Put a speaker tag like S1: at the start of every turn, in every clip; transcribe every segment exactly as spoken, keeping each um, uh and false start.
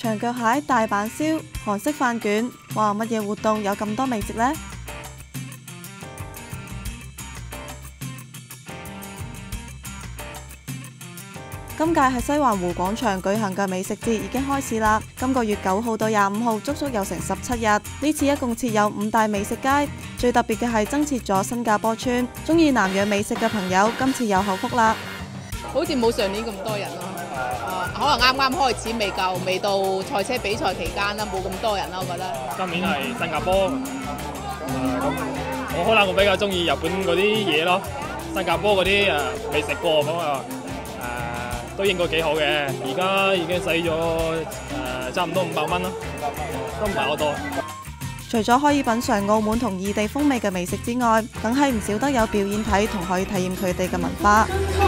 S1: 長腳蟹、大阪燒、韓式飯卷，哇！乜嘢活動有咁多美食呢？今屆喺西環湖廣場舉行嘅美食節已經開始啦！今個月九號到廿五號，足足有成十七日。呢次一共設有五大美食街，最特別嘅係增設咗新加坡村。中意南洋美食嘅朋友，今次有口福啦！
S2: 好似冇上年咁多人咯，啊，可能啱啱開始未夠，未到賽車比賽期間啦，冇咁多人啦，我覺得。
S3: 今年係新加坡，咁、呃、我可能我比較中意日本嗰啲嘢咯，新加坡嗰啲誒未食過咁啊。都應該幾好嘅，而家已經使咗誒差唔多五百蚊啦，都唔係好多。
S1: 除咗可以品嚐澳門同異地風味嘅美食之外，梗係唔少得有表演睇同可以體驗佢哋嘅文化。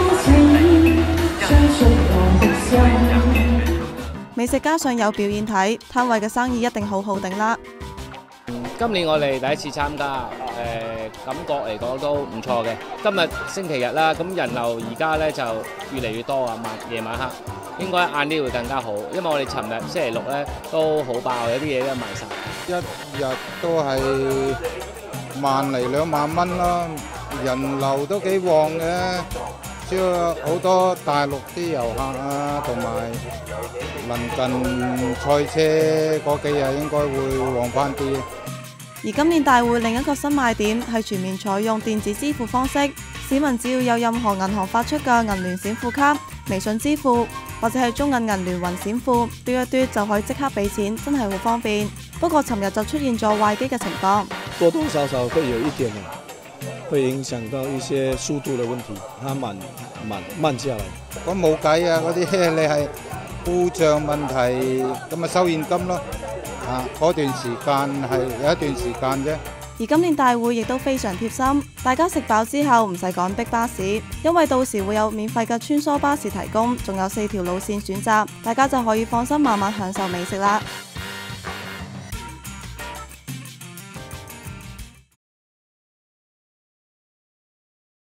S1: 美食加上有表演睇，攤位嘅生意一定好好頂啦。
S4: 今年我哋第一次參加，誒、呃、感覺嚟講都唔錯嘅。今日星期日啦，咁人流而家咧就越嚟越多啊，晚夜晚黑應該晏啲會更加好，因為我哋尋日星期六咧都好爆，有啲嘢都賣晒。
S5: 一日都係萬嚟兩萬蚊啦，人流都幾旺嘅，主要好多大陸啲遊客啊，同埋鄰近賽車嗰幾日應該會旺翻啲。
S1: 而今年大會另一個新賣點係全面採用電子支付方式，市民只要有任何銀行發出嘅銀聯閃付卡、微信支付或者係中銀銀聯雲閃付，嘟一嘟就可以即刻俾錢，真係好方便。不過尋日就出現咗壞機嘅情況，
S6: 多多少少會有一點會影響到一些速度嘅問題，它慢慢慢下來。
S5: 咁冇計啊，嗰啲你係故障問題，咁咪收現金咯。啊！嗰段時間係有一段時間啫。
S1: 而今年大會亦都非常貼心，大家食飽之後唔使趕逼巴士，因為到時會有免費嘅穿梭巴士提供，仲有四條路線選擇，大家就可以放心慢慢享受美食啦。